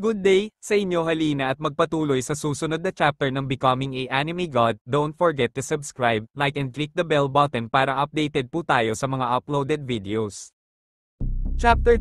Good day sa inyo, halina at magpatuloy sa susunod na chapter ng Becoming a Anime God. Don't forget to subscribe, like and click the bell button para updated po tayo sa mga uploaded videos. Chapter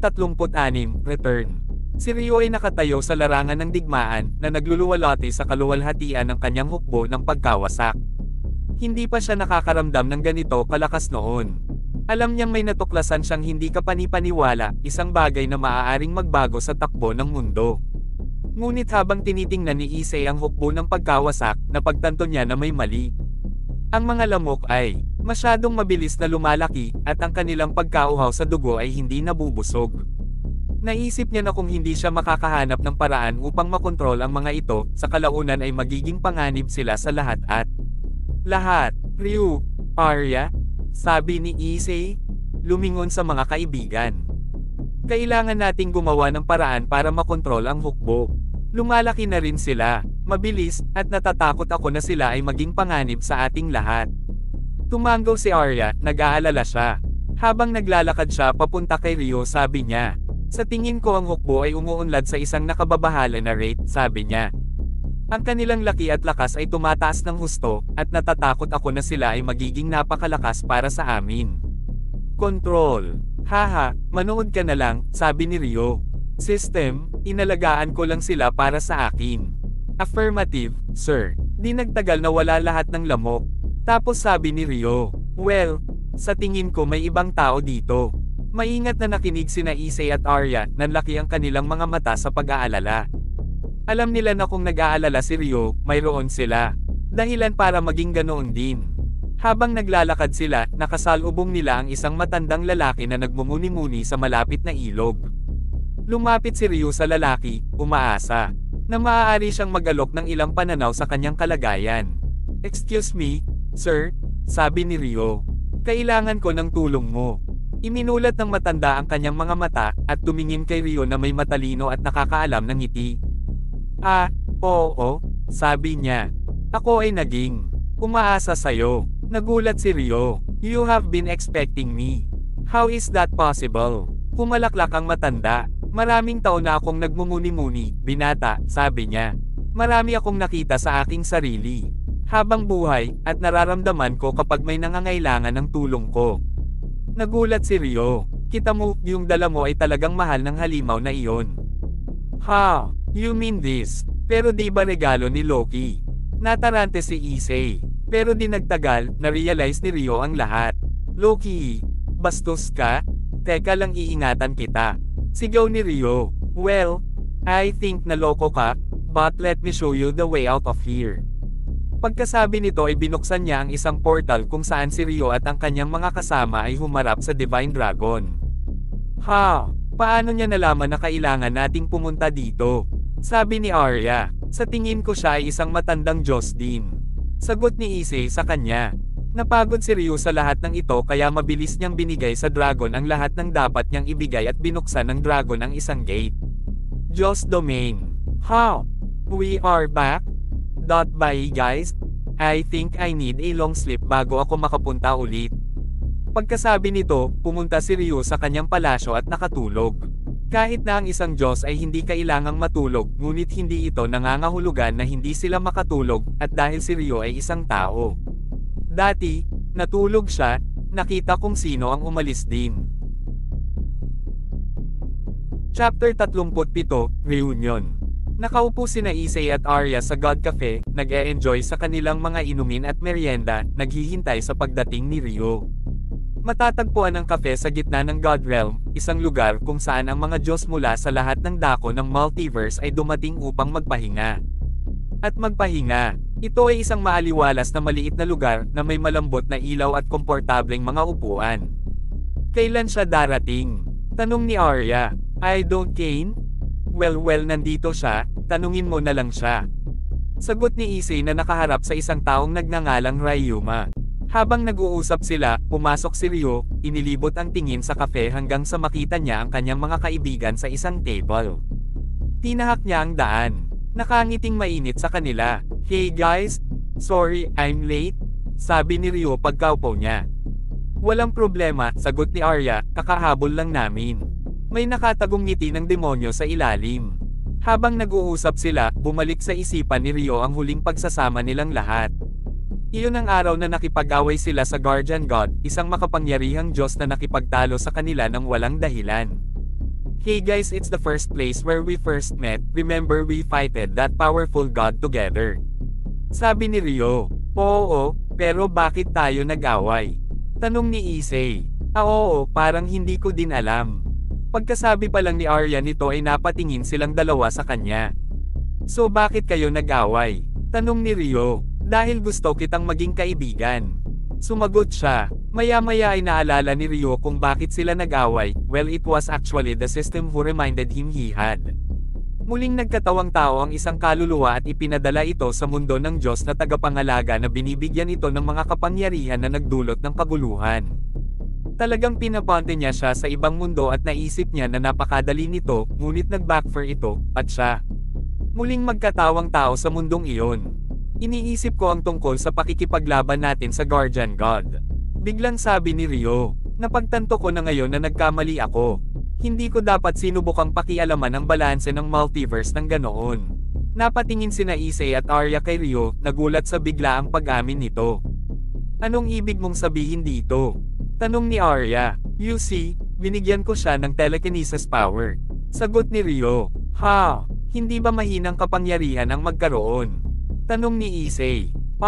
36, Return. Si Ryo ay nakatayo sa larangan ng digmaan na nagluluwalhati sa kaluwalhatian ng kanyang hukbo ng pagkawasak. Hindi pa siya nakakaramdam ng ganito kalakas noon. Alam niyang may natuklasan siyang hindi kapani-paniwala, isang bagay na maaaring magbago sa takbo ng mundo. Ngunit habang tinitingnan ni Issei ang hukbo ng pagkawasak, napagtanto niya na may mali. Ang mga lamok ay masyadong mabilis na lumalaki at ang kanilang pagkauhaw sa dugo ay hindi nabubusog. Naisip niya na kung hindi siya makakahanap ng paraan upang makontrol ang mga ito, sa kalaunan ay magiging panganib sila sa lahat at lahat. Ryu, Arya, sabi ni Issei, lumingon sa mga kaibigan. Kailangan nating gumawa ng paraan para makontrol ang hukbo. Lumalaki na rin sila, mabilis, at natatakot ako na sila ay maging panganib sa ating lahat. Tumanggaw si Arya, nag-aalala siya. Habang naglalakad siya papunta kay Ryo, sabi niya, sa tingin ko ang hukbo ay umuunlad sa isang nakababahala na rate, sabi niya. Ang kanilang laki at lakas ay tumataas ng husto, at natatakot ako na sila ay magiging napakalakas para sa amin. Control. Haha, manood ka na lang, sabi ni Ryo. System, inalagaan ko lang sila para sa akin. Affirmative, sir. Di nagtagal na wala lahat ng lamok. Tapos sabi ni Ryo, well, sa tingin ko may ibang tao dito. Maingat na nakinig sina Issei at Arya, nanlaki ang kanilang mga mata sa pag-aalala. Alam nila na kung nag-aalala si Ryo, mayroon sila. Dahilan para maging ganoon din. Habang naglalakad sila, nakasalubong nila ang isang matandang lalaki na nagmumuni-muni sa malapit na ilog. Lumapit si Ryo sa lalaki, umaasa, na maaari siyang mag-alok ng ilang pananaw sa kanyang kalagayan. Excuse me, sir, sabi ni Ryo. Kailangan ko ng tulong mo. Iminulat ng matanda ang kanyang mga mata, at tumingin kay Ryo na may matalino at nakakaalam ng ngiti. Oo, sabi niya. Ako ay naging umaasa sa'yo. Nagulat si Ryo. You have been expecting me. How is that possible? Pumalaklak ang matanda. Maraming taon na akong nagmumuni-muni, binata, sabi niya. Marami akong nakita sa aking sarili. Habang buhay, at nararamdaman ko kapag may nangangailangan ng tulong ko. Nagulat si Ryo. Kita mo, yung dala mo ay talagang mahal ng halimaw na iyon. Ha? You mean this? Pero di ba regalo ni Loki? Natarante si Issei. Pero di nagtagal, na-realize ni Ryo ang lahat. Loki, bastos ka? Teka lang, iingatan kita. Sigaw ni Ryo. Well, I think naloko ka, but let me show you the way out of here. Pagkasabi nito ay binuksan niya ang isang portal kung saan si Ryo at ang kanyang mga kasama ay humarap sa Divine Dragon. Ha? Paano niya nalaman na kailangan nating pumunta dito? Sabi ni Arya. Sa tingin ko siya ay isang matandang Diyos din. Sagot ni Issei sa kanya. Napagod si Ryo sa lahat ng ito kaya mabilis niyang binigay sa dragon ang lahat ng dapat niyang ibigay at binuksan ng dragon ang isang gate. Diyos Domain. How? We are back? Bye guys. I think I need a long sleep bago ako makapunta ulit. Pagkasabi nito, pumunta si Ryo sa kanyang palasyo at nakatulog. Kahit na ang isang Diyos ay hindi kailangang matulog, ngunit hindi ito nangangahulugan na hindi sila makatulog, at dahil si Ryo ay isang tao. Dati, natulog siya, nakita kung sino ang umalis din. Chapter 37, Reunion. Nakaupo sina Issei at Arya sa God Cafe, nag-e-enjoy sa kanilang mga inumin at merienda, naghihintay sa pagdating ni Ryo. Matatagpuan ang kafe sa gitna ng God Realm, isang lugar kung saan ang mga Diyos mula sa lahat ng dako ng multiverse ay dumating upang magpahinga. At magpahinga, ito ay isang maaliwalas na maliit na lugar na may malambot na ilaw at komportableng mga upuan. Kailan siya darating? Tanong ni Arya. I don't Kane? Well, nandito siya, tanungin mo na lang siya. Sagot ni Issei na nakaharap sa isang taong nagngangalang Ryuma. Habang nag-uusap sila, pumasok si Ryo, inilibot ang tingin sa kafe hanggang sa makita niya ang kanyang mga kaibigan sa isang table. Tinahak niya ang daan. Nakangiting mainit sa kanila. Hey guys, sorry I'm late, sabi ni Ryo pagkaupo niya. Walang problema, sagot ni Arya, kakahabol lang namin. May nakatagong ngiti ng demonyo sa ilalim. Habang nag-uusap sila, bumalik sa isipan ni Rio ang huling pagsasama nilang lahat. Iyon ang araw na nakipag-away sila sa Guardian God, isang makapangyarihang Diyos na nakipagtalo sa kanila ng walang dahilan. Hey guys, it's the first place where we first met, remember we fighted that powerful God together. Sabi ni Rio. Oo, pero bakit tayo nag-away? Tanong ni Issei. Oo, parang hindi ko din alam. Pagkasabi pa lang ni Arya nito ay napatingin silang dalawa sa kanya. So bakit kayo nag-away? Tanong ni Rio. Dahil gusto kitang maging kaibigan. Sumagot siya. Maya-maya ay naalala ni Rio kung bakit sila nag-away. Well, it was actually the system who reminded him he had. Muling nagkatawang tao ang isang kaluluwa at ipinadala ito sa mundo ng Diyos na tagapangalaga na binibigyan ito ng mga kapangyarihan na nagdulot ng kaguluhan. Talagang pinaponte niya siya sa ibang mundo at naisip niya na napakadali nito, ngunit nag-backfire ito, at siya. Muling magkatawang tao sa mundong iyon. Iniisip ko ang tungkol sa pakikipaglaban natin sa Guardian God. Biglang sabi ni Rio, napagtanto ko na ngayon na nagkamali ako. Hindi ko dapat sinubukang pakialaman ang balanse ng multiverse ng ganoon. Napatingin sina Issei at Arya kay Rio, nagulat sa biglaang pag-amin nito. Anong ibig mong sabihin dito? Tanong ni Arya. You see, binigyan ko siya ng telekinesis power. Sagot ni Rio. Ha? Hindi ba mahinang kapangyarihan ang magkaroon? Tanong ni Issei.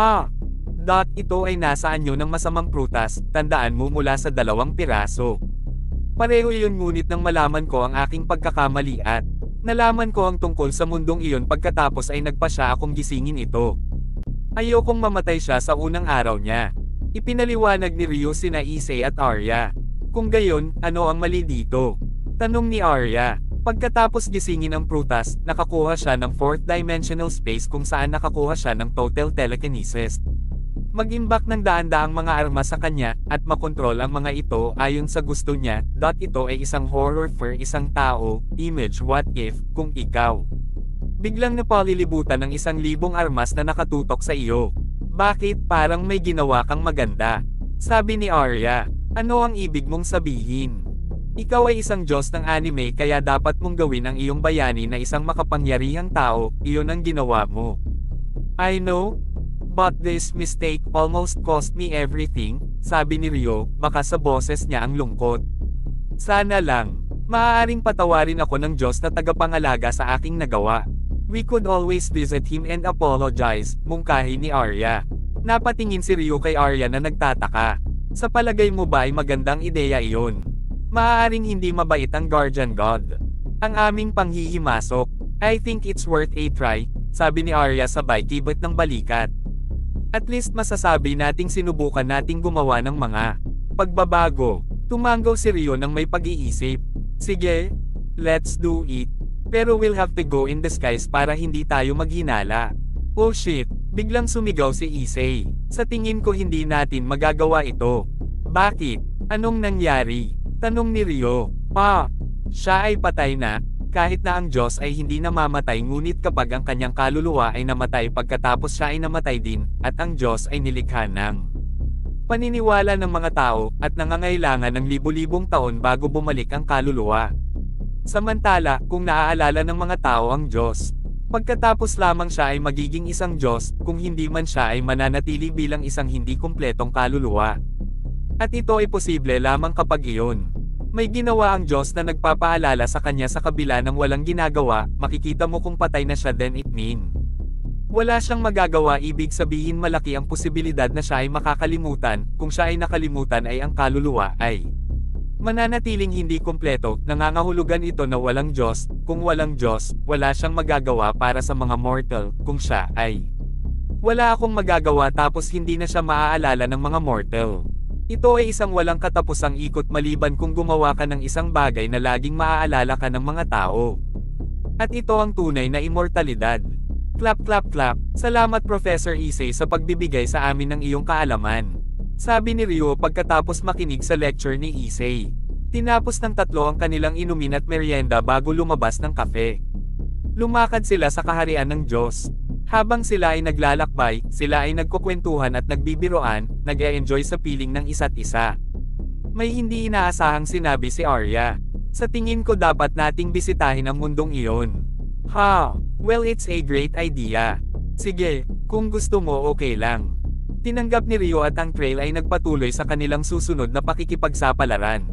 Ito ay nasa anyo ng masamang prutas, tandaan mo mula sa 2 piraso. Pareho iyon ngunit nang malaman ko ang aking pagkakamali at nalaman ko ang tungkol sa mundong iyon pagkatapos ay nagpa siya akong gisingin ito. Ayokong mamatay siya sa unang araw niya. Ipinaliwanag ni Rio sina Issei at Arya. Kung gayon, ano ang mali dito? Tanong ni Arya. Pagkatapos gisingin ang prutas, nakakuha siya ng 4th dimensional space kung saan nakakuha siya ng total telekinesis. Mag-imbak ng daan-daang mga armas sa kanya, at makontrol ang mga ito ayon sa gusto niya. Ito ay isang horror for isang tao, image what if, kung ikaw. Biglang napalilibutan ng 1,000 armas na nakatutok sa iyo. Bakit parang may ginawa kang maganda? Sabi ni Arya. Ano ang ibig mong sabihin? Ikaw ay isang Diyos ng anime kaya dapat mong gawin ang iyong bayani na isang makapangyarihang tao, iyon ang ginawa mo. I know, but this mistake almost cost me everything, sabi ni Rio, baka sa boses niya ang lungkot. Sana lang, maaaring patawarin ako ng Diyos na tagapangalaga sa aking nagawa. We could always visit him and apologize, mungkahi ni Arya. Napatingin si Rio kay Arya na nagtataka. Sa palagay mo ba ay magandang ideya iyon? Maaaring hindi mabait ang Guardian God. Ang aming panghihimasok. I think it's worth a try, sabi ni Arya sabay kibot ng balikat. At least masasabi nating sinubukan nating gumawa ng mga pagbabago. Tumanggaw si Rio ng may pag-iisip. Sige, let's do it. Pero we'll have to go in disguise para hindi tayo maghinala. Oh shit, biglang sumigaw si Issei. Sa tingin ko hindi natin magagawa ito. Bakit? Anong nangyari? Tanong ni Rio. Siya ay patay na, kahit na ang Diyos ay hindi namamatay ngunit kapag ang kanyang kaluluwa ay namatay pagkatapos siya ay namatay din, at ang Diyos ay nilikha ng paniniwala ng mga tao, at nangangailangan ng libu-libong taon bago bumalik ang kaluluwa. Samantala, kung naaalala ng mga tao ang Diyos, pagkatapos lamang siya ay magiging isang Diyos, kung hindi man siya ay mananatili bilang isang hindi kumpletong kaluluwa. At ito ay posible lamang kapag iyon. May ginawa ang Diyos na nagpapaalala sa kanya sa kabila ng walang ginagawa, makikita mo kung patay na siya then it mean. Wala siyang magagawa ibig sabihin malaki ang posibilidad na siya ay makakalimutan, kung siya ay nakalimutan ay ang kaluluwa ay mananatiling hindi kumpleto, nangangahulugan ito na walang Diyos, kung walang Diyos, wala siyang magagawa para sa mga mortal, kung siya ay wala akong magagawa tapos hindi na siya maaalala ng mga mortal. Ito ay isang walang katapusang ikot maliban kung gumawa ka ng isang bagay na laging maaalala ka ng mga tao. At ito ang tunay na immortalidad. Clap clap clap, salamat Professor Issei sa pagbibigay sa amin ng iyong kaalaman. Sabi ni Rio pagkatapos makinig sa lecture ni Issei. Tinapos ng tatlo ang kanilang inumin at merienda bago lumabas ng kafe. Lumakad sila sa kaharian ng Diyos. Habang sila ay naglalakbay, sila ay nagkukwentuhan at nagbibiroan, nag-e-enjoy sa piling ng isa't isa. May hindi inaasahang sinabi si Arya. Sa tingin ko dapat nating bisitahin ang mundong iyon. Ha, well it's a great idea. Sige, kung gusto mo okay lang. Tinanggap ni Rio at ang trail ay nagpatuloy sa kanilang susunod na pakikipagsapalaran.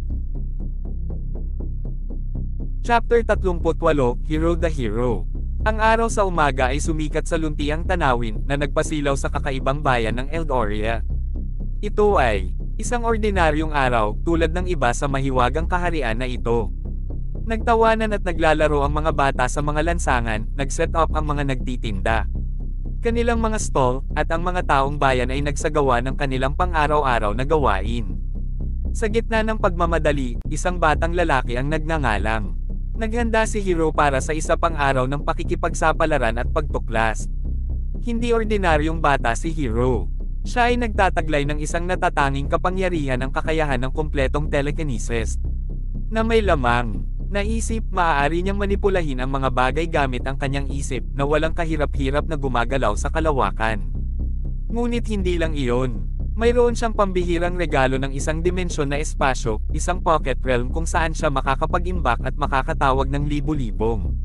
Chapter 38, Hero the Hero. Ang araw sa umaga ay sumikat sa luntiang tanawin na nagpasilaw sa kakaibang bayan ng Eldoria. Ito ay isang ordinaryong araw tulad ng iba sa mahiwagang kaharian na ito. Nagtawanan at naglalaro ang mga bata sa mga lansangan, nag-set up ang mga nagtitinda. Kanilang mga stall, at ang mga taong bayan ay nagsagawa ng kanilang pang-araw-araw na gawain. Sa gitna ng pagmamadali, isang batang lalaki ang nagngangalang. Naghanda si Hero para sa isa pang araw ng pakikipagsapalaran at pagtuklas. Hindi ordinaryong bata si Hero. Siya ay nagtataglay ng isang natatanging kapangyarihan ng kakayahan ng kumpletong telekinesis. Na may lamang. Naisip, maaari niyang manipulahin ang mga bagay gamit ang kanyang isip na walang kahirap-hirap na gumagalaw sa kalawakan. Ngunit hindi lang iyon. Mayroon siyang pambihirang regalo ng isang dimensyon na espasyo, isang pocket realm kung saan siya makakapag-imbak at makakatawag ng libu-libong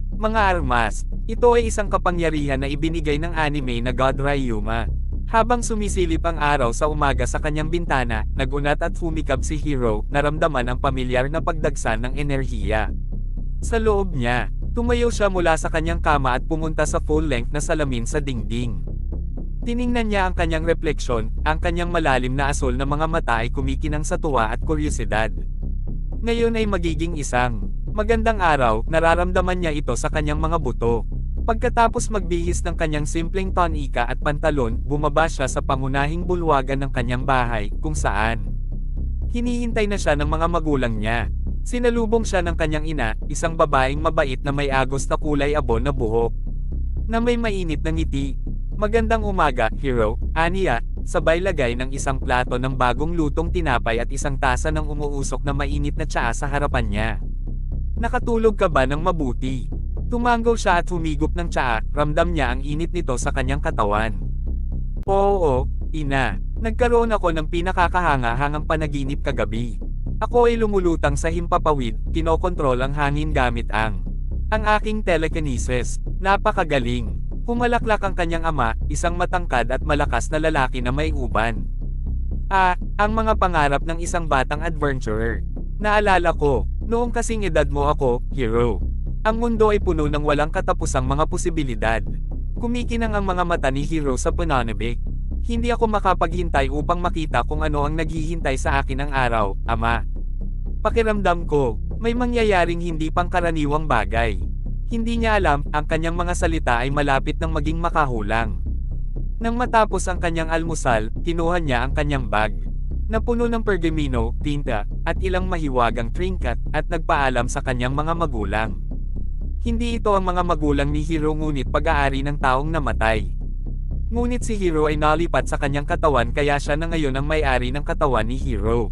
mga armas. Ito ay isang kapangyarihan na ibinigay ng anime na God Ryuma. Habang sumisilip ang araw sa umaga sa kanyang bintana, nagunat at humikab si Hero, naramdaman ang pamilyar na pagdagsa ng enerhiya. Sa loob niya, tumayo siya mula sa kanyang kama at pumunta sa full-length na salamin sa dingding. Tiningnan niya ang kanyang refleksyon, ang kanyang malalim na asol na mga mata ay kumikinang sa tuwa at kuryosidad. Ngayon ay magiging isang magandang araw, nararamdaman niya ito sa kanyang mga buto. Pagkatapos magbihis ng kanyang simpleng tonika at pantalon, bumaba siya sa pangunahing bulwagan ng kanyang bahay, kung saan hinihintay na siya ng mga magulang niya. Sinalubong siya ng kanyang ina, isang babaeng mabait na may agos na kulay abon na buhok, na may mainit na ngiti. Magandang umaga, Hero, aniya, sabay lagay ng isang plato ng bagong lutong tinapay at isang tasa ng umuusok na mainit na tsaa sa harapan niya. Nakatulog ka ba ng mabuti? Tumanggaw siya at humigop ng tsaa, ramdam niya ang init nito sa kanyang katawan. Oo, ina. Nagkaroon ako ng pinakakahanga-hangang panaginip kagabi. Ako ay lumulutang sa himpapawid, kinokontrol ang hangin gamit ang aking telekinesis. Napakagaling. Pumalaklak ang kanyang ama, isang matangkad at malakas na lalaki na may uban. Ang mga pangarap ng isang batang adventurer. Naalala ko, noong kasing edad mo ako, Hero. Ang mundo ay puno ng walang katapusang mga posibilidad. Kumikinang ang mga mata ni Hero sa pananabik. Hindi ako makapaghintay upang makita kung ano ang naghihintay sa akin ang araw, ama. Pakiramdam ko, may mangyayaring hindi pangkaraniwang bagay. Hindi niya alam, ang kanyang mga salita ay malapit ng maging makahulang. Nang matapos ang kanyang almusal, kinuha niya ang kanyang bag, na puno ng pergamino, tinta, at ilang mahiwagang trinket, at nagpaalam sa kanyang mga magulang. Hindi ito ang mga magulang ni Hero ngunit pag-aari ng taong namatay. Ngunit si Hero ay nalipat sa kanyang katawan kaya siya na ngayon ang may-ari ng katawan ni Hero.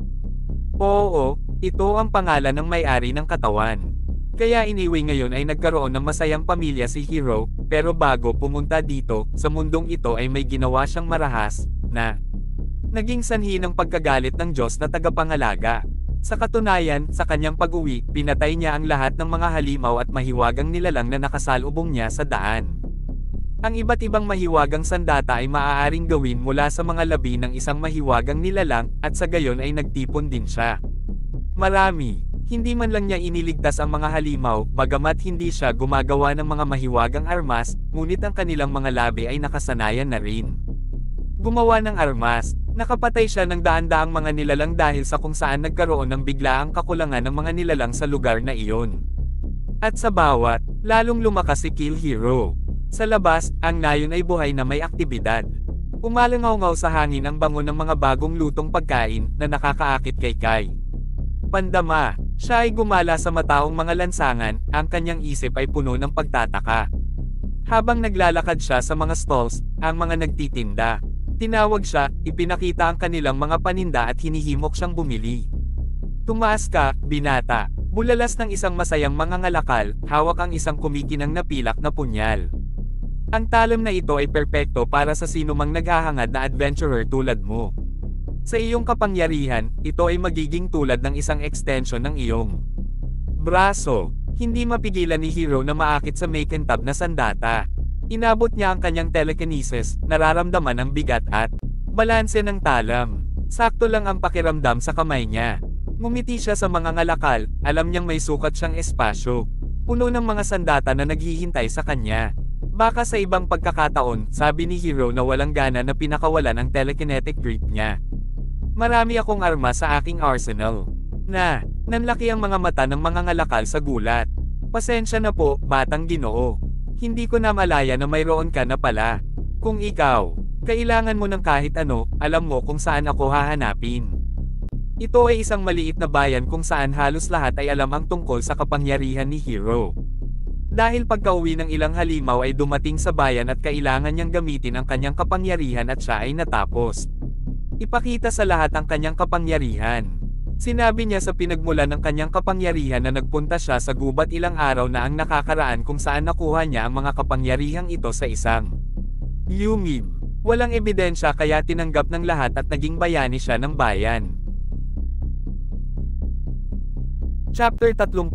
Oo, ito ang pangalan ng may-ari ng katawan. Kaya iniwi ngayon ay nagkaroon ng masayang pamilya si Hero, pero bago pumunta dito, sa mundong ito ay may ginawa siyang marahas, na naging sanhi ng pagkagalit ng Diyos na tagapangalaga. Sa katunayan, sa kanyang pag-uwi, pinatay niya ang lahat ng mga halimaw at mahiwagang nilalang na nakasalubong niya sa daan. Ang iba't ibang mahiwagang sandata ay maaaring gawin mula sa mga labi ng isang mahiwagang nilalang, at sa gayon ay nagtipon din siya. Marami. Hindi man lang niya iniligtas ang mga halimaw, bagamat hindi siya gumagawa ng mga mahiwagang armas, ngunit ang kanilang mga labi ay nakasanayan na rin gumawa ng armas. Nakapatay siya ng daan-daang mga nilalang dahil sa kung saan nagkaroon ng biglaang kakulangan ng mga nilalang sa lugar na iyon. At sa bawat, lalong lumakas si Kill Hero. Sa labas, ang nayon ay buhay na may aktibidad. Umalangaw-ngaw sa hangin ang bango ng mga bagong lutong pagkain na nakakaakit kay Kai. Pandama, siya ay gumala sa mataong mga lansangan, ang kanyang isip ay puno ng pagtataka. Habang naglalakad siya sa mga stalls, ang mga nagtitinda, tinawag siya, ipinakita ang kanilang mga paninda at hinihimok siyang bumili. Tumaas ka, binata. Bulalas ng isang masayang mangangalakal, hawak ang isang kumikinang na pilak na punyal. Ang talam na ito ay perpekto para sa sinumang naghahangad na adventurer tulad mo. Sa iyong kapangyarihan, ito ay magiging tulad ng isang extension ng iyong braso. Hindi mapigilan ni Hiro na maakit sa makintab na sandata. Inabot niya ang kanyang telekinesis, nararamdaman ang bigat at balanse ng talam. Sakto lang ang pakiramdam sa kamay niya. Ngumiti siya sa mga ngalakal, alam niyang may sukat siyang espasyo. Puno ng mga sandata na naghihintay sa kanya. Baka sa ibang pagkakataon, sabi ni Hiro na walang gana na pinakawalan ang telekinetic grip niya. Marami akong arma sa aking arsenal. Nanlaki ang mga mata ng mga ngalakal sa gulat. Pasensya na po, batang Ginoo. Hindi ko na malaya na mayroon ka na pala. Kung ikaw, kailangan mo ng kahit ano, alam mo kung saan ako hahanapin. Ito ay isang maliit na bayan kung saan halos lahat ay alam ang tungkol sa kapangyarihan ni Hiro. Dahil pagka-uwi ng ilang halimaw ay dumating sa bayan at kailangan niyang gamitin ang kanyang kapangyarihan at siya ay natapos. Ipakita sa lahat ang kanyang kapangyarihan. Sinabi niya sa pinagmulan ng kanyang kapangyarihan na nagpunta siya sa gubat ilang araw na ang nakakaraan kung saan nakuha niya ang mga kapangyarihang ito sa isang yungib. Walang ebidensya kaya tinanggap ng lahat at naging bayani siya ng bayan. Chapter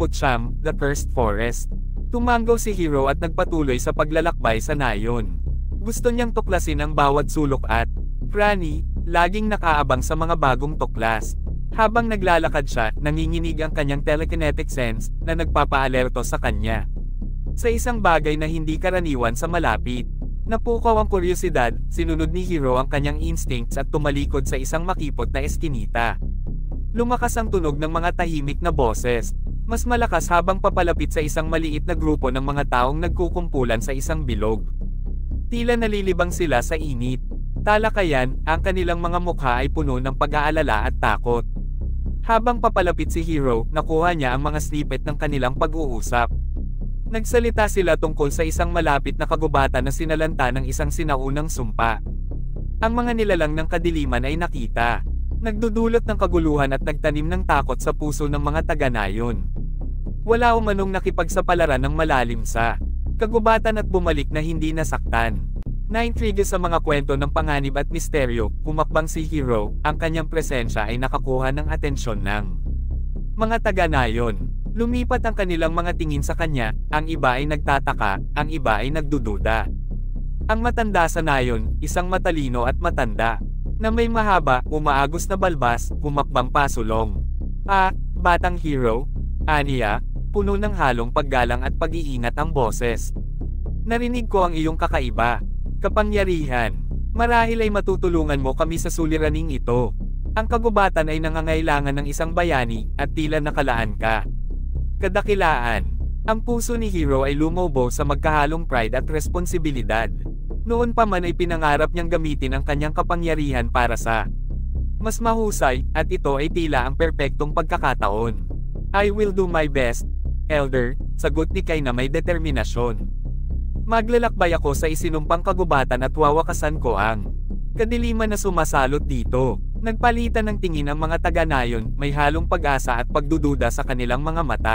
39, The Cursed Forest. Tumanggaw si Hiro at nagpatuloy sa paglalakbay sa nayon. Gusto niyang tuklasin ang bawat sulok at prani, laging nakaabang sa mga bagong tuklas. Habang naglalakad siya, nanginginig ang kanyang telekinetic sense na nagpapaalerto sa kanya. Sa isang bagay na hindi karaniwan sa malapit. Napukaw ang kuryosidad, sinunod ni Hiro ang kanyang instincts at tumalikod sa isang makipot na eskinita. Lumakas ang tunog ng mga tahimik na boses. Mas malakas habang papalapit sa isang maliit na grupo ng mga taong nagkukumpulan sa isang bilog. Tila nalilibang sila sa init. Talakayan, ang kanilang mga mukha ay puno ng pag-aalala at takot. Habang papalapit si Hiro, nakuha niya ang mga snippet ng kanilang pag-uusap. Nagsalita sila tungkol sa isang malapit na kagubatan na sinalanta ng isang sinaunang sumpa. Ang mga nilalang ng kadiliman ay nakita. Nagdudulot ng kaguluhan at nagtanim ng takot sa puso ng mga taga-nayon. Wala umanong nakipagsapalaran ng malalim sa kagubatan at bumalik na hindi nasaktan. Naintrigue sa mga kwento ng panganib at misteryo, pumakbang si Hiro, ang kanyang presensya ay nakakuha ng atensyon ng mga taga-nayon. Lumipat ang kanilang mga tingin sa kanya, ang iba ay nagtataka, ang iba ay nagdududa. Ang matanda sa nayon, isang matalino at matanda, na may mahaba, umaagos na balbas, pumakbang pasulong. Batang Hiro, aniya, puno ng halong paggalang at pag-iingat ang boses. Narinig ko ang iyong kakaiba. Kapangyarihan. Marahil ay matutulungan mo kami sa suliraning ito. Ang kagubatan ay nangangailangan ng isang bayani, at tila nakalaan ka. Kadakilaan. Ang puso ni Hiro ay lumobo sa magkahalong pride at responsibilidad. Noon pa man ay pinangarap niyang gamitin ang kanyang kapangyarihan para sa mas mahusay, at ito ay tila ang perpektong pagkakataon. I will do my best, Elder, sagot ni Kai na may determinasyon. Maglalakbay ako sa isinumpang kagubatan at wawakasan ko ang kadiliman na sumasalot dito. Nagpalitan ng tingin ang mga taga-nayon, may halong pag-asa at pagdududa sa kanilang mga mata.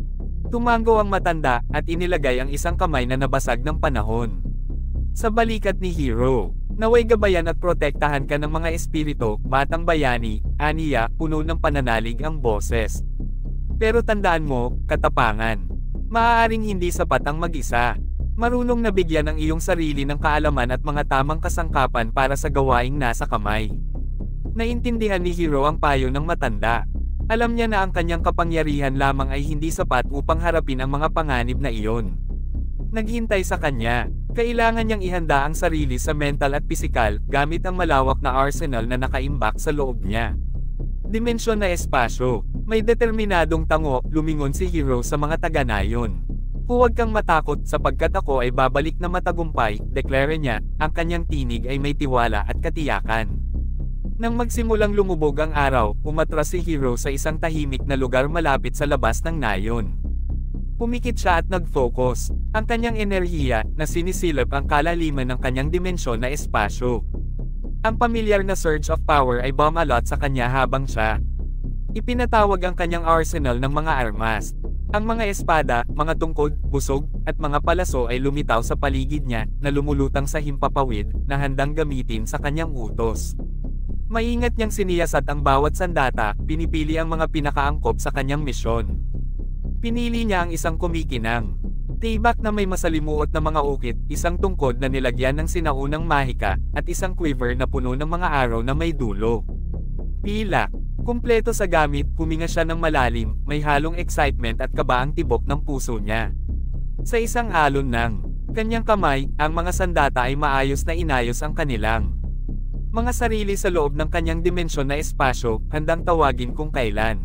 Tumango ang matanda, at inilagay ang isang kamay na nabasag ng panahon sa balikat ni Hiro. Naway gabayan at protektahan ka ng mga espiritu, batang bayani, aniya, puno ng pananalig ang boses. Pero tandaan mo, katapangan. Maaaring hindi sapat ang mag-isa. Marunong na bigyan ang iyong sarili ng kaalaman at mga tamang kasangkapan para sa gawaing nasa kamay. Naintindihan ni Hiro ang payo ng matanda. Alam niya na ang kanyang kapangyarihan lamang ay hindi sapat upang harapin ang mga panganib na iyon. Naghintay sa kanya. Kailangan niyang ihanda ang sarili sa mental at pisikal gamit ang malawak na arsenal na nakaimbak sa loob niya. Dimensyon na espasyo. May determinadong tango, lumingon si Hiro sa mga taga-nayon. Huwag kang matakot sapagkat ako ay babalik na matagumpay, deklare niya, ang kanyang tinig ay may tiwala at katiyakan. Nang magsimulang lumubog ang araw, umatras si Hiro sa isang tahimik na lugar malapit sa labas ng nayon. Pumikit siya at nag-focus, ang kanyang enerhiya, na sinisilip ang kalaliman ng kanyang dimensyon na espasyo. Ang pamilyar na surge of power ay bumalot sa kanya habang siya ipinatawag ang kanyang arsenal ng mga armas. Ang mga espada, mga tungkod, busog, at mga palaso ay lumitaw sa paligid niya, na lumulutang sa himpapawid, na handang gamitin sa kanyang utos. Maingat niyang siniyasat ang bawat sandata, pinipili ang mga pinakaangkop sa kanyang misyon. Pinili niya ang isang kumikinang tibak na may masalimuot na mga ukit, isang tungkod na nilagyan ng sinaunang mahika, at isang quiver na puno ng mga araw na may dulo. Pilak. Kumpleto sa gamit, huminga siya ng malalim, may halong excitement at kabaang tibok ng puso niya. Sa isang alon ng kanyang kamay, ang mga sandata ay maayos na inayos ang kanilang mga sarili sa loob ng kanyang dimensyon na espasyo, handang tawagin kung kailan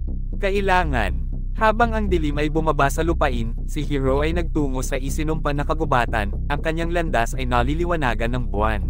kailangan. Habang ang dilim ay bumaba sa lupain, si Hiro ay nagtungo sa isinumpa na kagubatan, ang kanyang landas ay naliliwanagan ng buwan.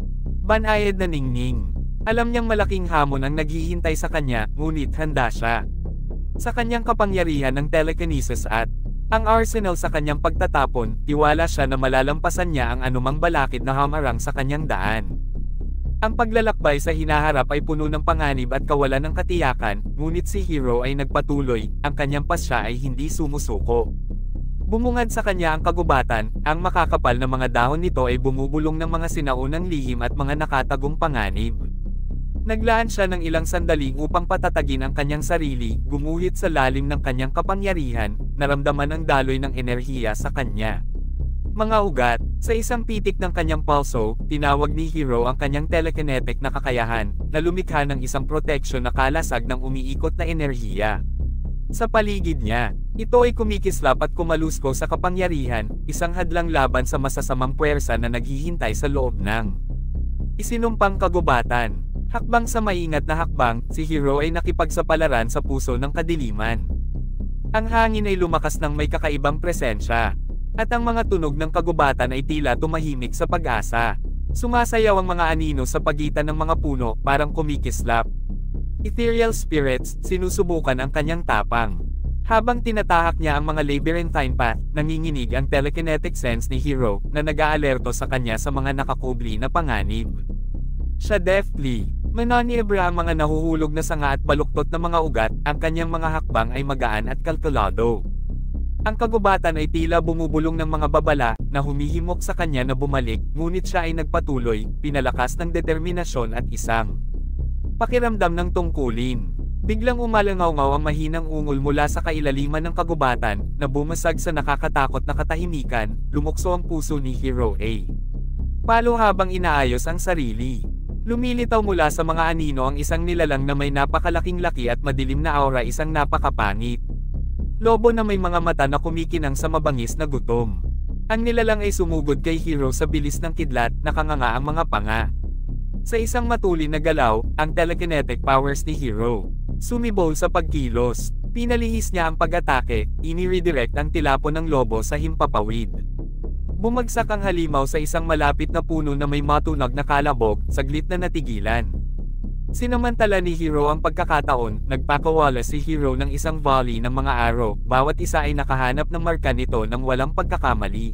Banayad na ningning. Alam niyang malaking hamon ang naghihintay sa kanya, ngunit handa siya. Sa kanyang kapangyarihan ng telekinesis at ang arsenal sa kanyang pagtatapon, tiwala siya na malalampasan niya ang anumang balakid na hamarang sa kanyang daan. Ang paglalakbay sa hinaharap ay puno ng panganib at kawalan ng katiyakan, ngunit si Hiro ay nagpatuloy, ang kanyang pasya ay hindi sumusuko. Bumungad sa kanya ang kagubatan, ang makakapal na mga dahon nito ay bumubulong ng mga sinaunang lihim at mga nakatagong panganib. Naglaan siya ng ilang sandali upang patatagin ang kanyang sarili, gumuhit sa lalim ng kanyang kapangyarihan, naramdaman ang daloy ng enerhiya sa kanya. Mga ugat, sa isang pitik ng kanyang pulso, tinawag ni Hiro ang kanyang telekinetic na kakayahan, na lumikha ng isang proteksyon na kalasag ng umiikot na enerhiya. Sa paligid niya, ito ay kumikislap at kumalusko sa kapangyarihan, isang hadlang laban sa masasamang puwersa na naghihintay sa loob ng isinumpang kagubatan. Hakbang sa maingat na hakbang, si Hiro ay nakipagsapalaran sa puso ng kadiliman. Ang hangin ay lumakas ng may kakaibang presensya. At ang mga tunog ng kagubatan ay tila tumahimik sa pag-asa. Sumasayaw ang mga anino sa pagitan ng mga puno, parang kumikislap. Ethereal spirits, sinusubukan ang kanyang tapang. Habang tinatahak niya ang mga labyrinthine path, nanginginig ang telekinetic sense ni Hiro, na nag-aalerto sa kanya sa mga nakakubli na panganib. Siya deftly mananiebra ang mga nahuhulog na sanga at baluktot na mga ugat, ang kanyang mga hakbang ay magaan at kalkulado. Ang kagubatan ay tila bumubulong ng mga babala, na humihimok sa kanya na bumalik, ngunit siya ay nagpatuloy, pinalakas ng determinasyon at isang pakiramdam ng tungkulin. Biglang umalangaw-ngaw ang mahinang ungol mula sa kailaliman ng kagubatan, na bumasag sa nakakatakot na katahimikan, lumukso ang puso ni Hiro A. Palo habang inaayos ang sarili. Lumilitaw mula sa mga anino ang isang nilalang na may napakalaking laki at madilim na aura, isang napakapangit. Lobo na may mga mata na kumikinang sa mabangis na gutom. Ang nilalang ay sumugod kay Hiro sa bilis ng kidlat, nakanganga ang mga panga. Sa isang matulin na galaw, ang telekinetic powers ni Hiro sumibol sa pagkilos. Pinalihis niya ang pag-atake, ini-redirect ang tilapon ng lobo sa himpapawid. Bumagsak ang halimaw sa isang malapit na puno na may matunog na kalabog, saglit na natigilan. Sinamantala ni Hiro ang pagkakataon, nagpakawala si Hiro ng isang volley ng mga arrow, bawat isa ay nakahanap ng marka nito ng walang pagkakamali.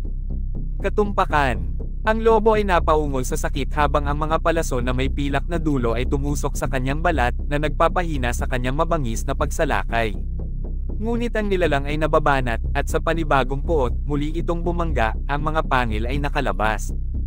Katumpakan. Ang lobo ay napaungol sa sakit habang ang mga palaso na may pilak na dulo ay tumusok sa kanyang balat, na nagpapahina sa kanyang mabangis na pagsalakay. Ngunit ang nilalang ay nababanat, at sa panibagong puot, muli itong bumangga, ang mga pangil ay nakalabas.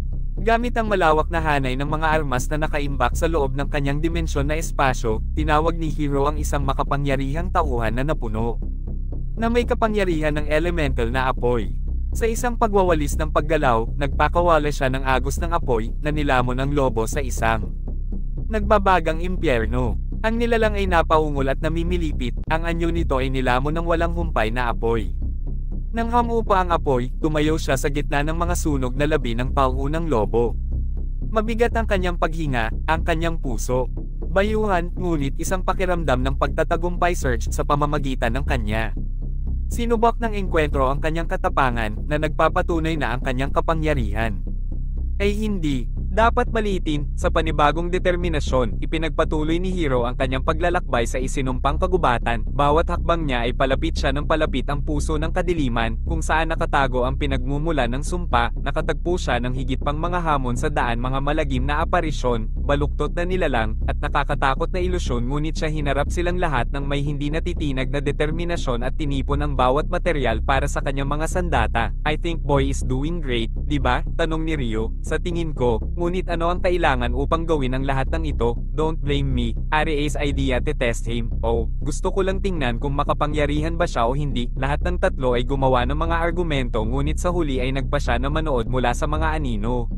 Gamit ang malawak na hanay ng mga armas na nakaimbak sa loob ng kanyang dimensyon na espasyo, tinawag ni Hiro ang isang makapangyarihang tauhan na napuno na may kapangyarihan ng elemental na apoy. Sa isang pagwawalis ng paggalaw, nagpakawala siya ng agos ng apoy, na nilamon ang lobo sa isang nagbabagang impyerno. Ang nilalang ay napaungol at namimilipit, ang anyo nito ay nilamon ng walang humpay na apoy. Nang hamupa ang apoy, tumayo siya sa gitna ng mga sunog na labi ng paunang lobo. Mabigat ang kanyang paghinga, ang kanyang puso. Bayuhan, ngunit isang pakiramdam ng pagtatagumpay surge sa pamamagitan ng kanya. Sinubok ng engkwentro ang kanyang katapangan, na nagpapatunay na ang kanyang kapangyarihan ay hindi dapat maliitin. Sa panibagong determinasyon, ipinagpatuloy ni Hiro ang kanyang paglalakbay sa isinumpang kagubatan. Bawat hakbang niya ay palapit siya ng palapit ang puso ng kadiliman, kung saan nakatago ang pinagmumula ng sumpa. Nakatagpo siya ng higit pang mga hamon sa daan, mga malagim na aparisyon, baluktot na nilalang, at nakakatakot na ilusyon, ngunit siya hinarap silang lahat ng may hindi natitinag na determinasyon at tinipon ang bawat material para sa kanyang mga sandata. I think boy is doing great, di ba? Tanong ni Ryo. Sa tingin ko, Ngunit ano ang kailangan upang gawin ang lahat ng ito? Don't blame me. Ari A's idea to test him. Oh, gusto ko lang tingnan kung makapangyarihan ba siya o hindi. Lahat ng tatlo ay gumawa ng mga argumento ngunit sa huli ay nagpa siya na manood mula sa mga anino.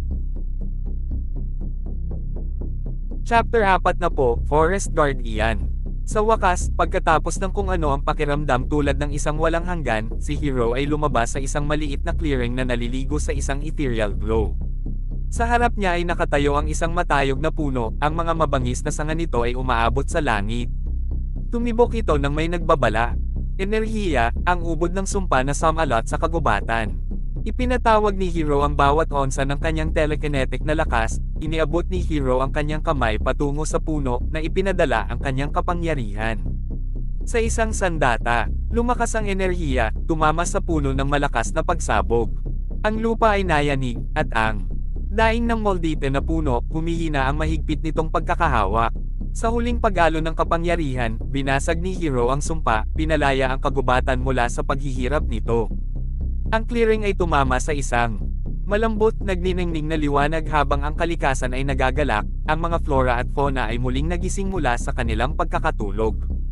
Chapter 4 na po, Forest Guard Ian. Sa wakas, pagkatapos ng kung ano ang pakiramdam tulad ng isang walang hanggan, si Hero ay lumabas sa isang maliit na clearing na naliligo sa isang ethereal glow. Sa harap niya ay nakatayo ang isang matayog na puno, ang mga mabangis na sanga nito ay umaabot sa langit. Tumibok ito nang may nagbabala. Enerhiya, ang ubod ng sumpa na sumalot sa kagubatan. Ipinatawag ni Hero ang bawat onsa ng kanyang telekinetic na lakas, iniabot ni Hero ang kanyang kamay patungo sa puno na ipinadala ang kanyang kapangyarihan. Sa isang sandata, lumakas ang enerhiya, tumama sa puno ng malakas na pagsabog. Ang lupa ay nayanig, at ang daing ng moldite na puno, humihina ang mahigpit nitong pagkakahawak. Sa huling pag-alo ng kapangyarihan, binasag ni Hero ang sumpa, pinalaya ang kagubatan mula sa paghihirap nito. Ang clearing ay tumama sa isang malambot, nagniningning na liwanag habang ang kalikasan ay nagagalak, ang mga flora at fauna ay muling nagising mula sa kanilang pagkakatulog.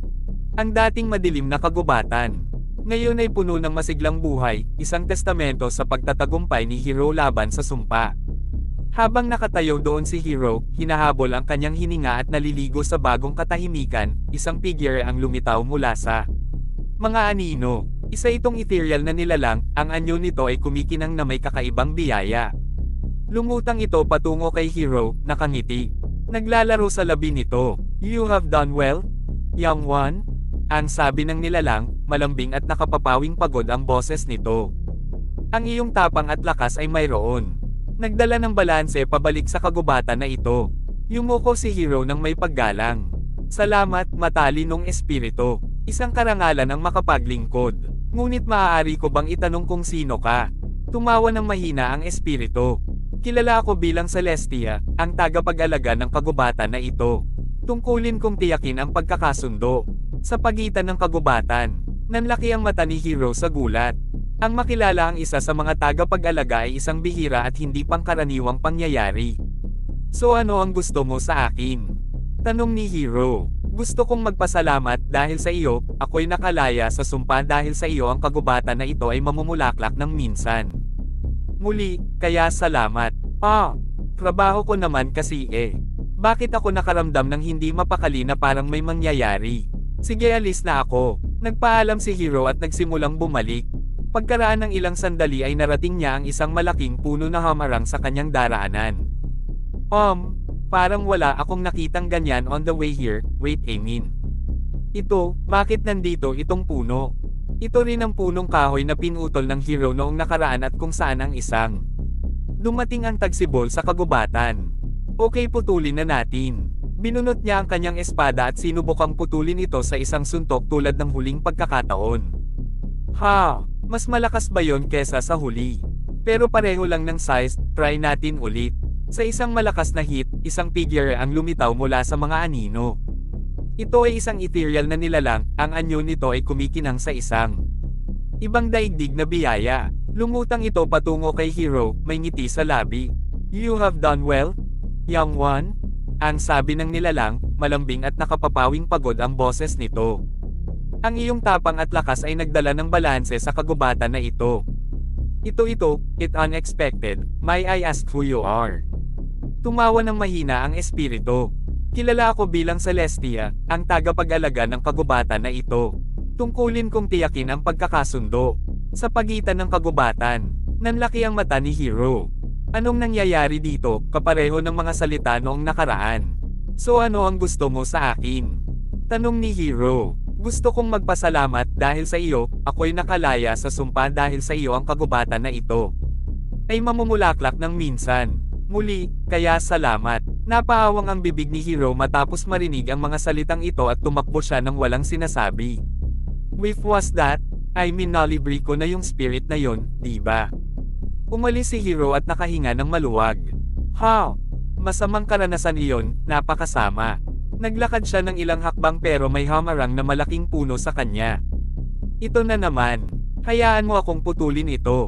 Ang dating madilim na kagubatan, ngayon ay puno ng masiglang buhay, isang testamento sa pagtatagumpay ni Hero laban sa sumpa. Habang nakatayo doon si Hero, hinahabol ang kanyang hininga at naliligo sa bagong katahimikan, isang figure ang lumitaw mula sa mga anino. Isa itong ethereal na nilalang, ang anyo nito ay kumikinang na may kakaibang biyaya. Lumutang ito patungo kay Hero, nakangiti. Naglalaro sa labi nito. You have done well, young one? Ang sabi ng nilalang, malambing at nakapapawing pagod ang boses nito. Ang iyong tapang at lakas ay mayroon. Nagdala ng balanse pabalik sa kagubatan na ito. Yumuko si Hero ng may paggalang. Salamat, matalinong espiritu. Isang karangalan ang makapaglingkod. Ngunit maaari ko bang itanong kung sino ka? Tumawa ng mahina ang espiritu. Kilala ako bilang Celestia, ang tagapag-alaga ng kagubatan na ito. Tungkulin kong tiyakin ang pagkakasundo. Sa pagitan ng kagubatan, nanlaki ang mata ni Hero sa gulat. Ang makilala ang isa sa mga tagapag-alaga ay isang bihira at hindi pangkaraniwang pangyayari. So ano ang gusto mo sa akin? Tanong ni Hero. Gusto kong magpasalamat dahil sa iyo, ako'y nakalaya sa sumpa dahil sa iyo ang kagubatan na ito ay mamumulaklak ng minsan. Muli, kaya salamat. Trabaho ko naman kasi Bakit ako nakaramdam ng hindi mapakali na parang may mangyayari? Sige, alis na ako. Nagpaalam si Hero at nagsimulang bumalik. Pagkaraan ng ilang sandali ay narating niya ang isang malaking puno na hamarang sa kanyang daraanan. Parang wala akong nakitang ganyan on the way here, wait Ito, bakit nandito itong puno? Ito rin ang punong kahoy na pinutol ng Hero noong nakaraan at kung saan ang isang dumating ang tagsibol sa kagubatan. Okay, putulin na natin. Binunot niya ang kanyang espada at sinubukang putulin ito sa isang suntok tulad ng huling pagkakataon. Mas malakas ba yon kesa sa huli? Pero pareho lang ng size, try natin ulit. Sa isang malakas na hit, isang figure ang lumitaw mula sa mga anino. Ito ay isang ethereal na nilalang, ang anyo nito ay kumikinang sa isang ibang daigdig na biyaya. Lumutang ito patungo kay Hero, may ngiti sa labi. You have done well, young one? Ang sabi ng nilalang, malambing at nakapapawing pagod ang boses nito. Ang iyong tapang at lakas ay nagdala ng balanse sa kagubatan na ito. It unexpected, may I ask who you are? Tumawa ng mahina ang espiritu. Kilala ako bilang Celestia, ang tagapag-alaga ng kagubatan na ito. Tungkulin kong tiyakin ang pagkakasundo. Sa pagitan ng kagubatan, nanlaki ang mata ni Hero. Anong nangyayari dito, kapareho ng mga salita noong nakaraan? So ano ang gusto mo sa akin? Tanong ni Hero. Gusto kong magpasalamat dahil sa iyo, ako'y nakalaya sa sumpa dahil sa iyo ang kagubatan na ito ay mamumulaklak ng minsan. Muli, kaya salamat. Napaawang ang bibig ni Hero matapos marinig ang mga salitang ito at tumakbo siya ng walang sinasabi. With was that? Nalibre ko na yung spirit na yon, diba? Umalis si Hero at nakahinga ng maluwag. Masamang karanasan iyon, napakasama. Naglakad siya ng ilang hakbang pero may hamarang na malaking puno sa kanya. Ito na naman. Hayaan mo akong putulin ito.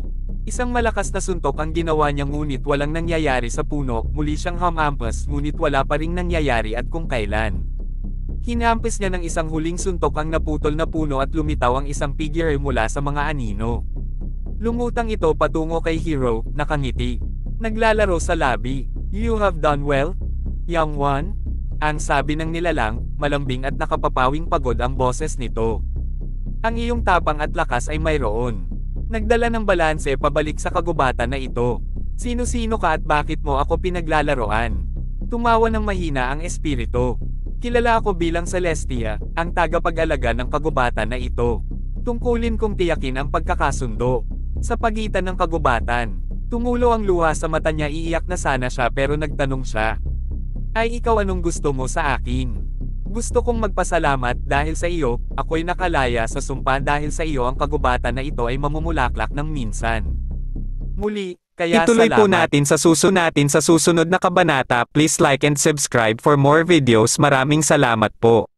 Isang malakas na suntok ang ginawa niya ngunit walang nangyayari sa puno, muli siyang hamampas ngunit wala pa ring nangyayari at kung kailan. Hinampis niya ng isang huling suntok ang naputol na puno at lumitaw ang isang figure mula sa mga anino. Lumutang ito patungo kay Hero, nakangiti. Naglalaro sa labi. You have done well, young one? Ang sabi ng nilalang, malambing at nakapapawing pagod ang boses nito. Ang iyong tapang at lakas ay mayroon. Nagdala ng balanse pabalik sa kagubatan na ito. Sino-sino ka at bakit mo ako pinaglalaroan? Tumawa ng mahina ang espiritu. Kilala ako bilang Celestia, ang tagapag-alaga ng kagubatan na ito. Tungkulin kong tiyakin ang pagkakasundo. Sa pagitan ng kagubatan, tumulo ang luha sa mata niya, iiyak na sana siya pero nagtanong siya. Ay ikaw, anong gusto mo sa akin? Gusto kong magpasalamat dahil sa iyo, ako'y nakalaya sa sumpa dahil sa iyo ang kagubatan na ito ay mamumulaklak ng minsan. Muli, kaya Ituloy salamat. po natin sa susunod na kabanata. Please like and subscribe for more videos. Maraming salamat po.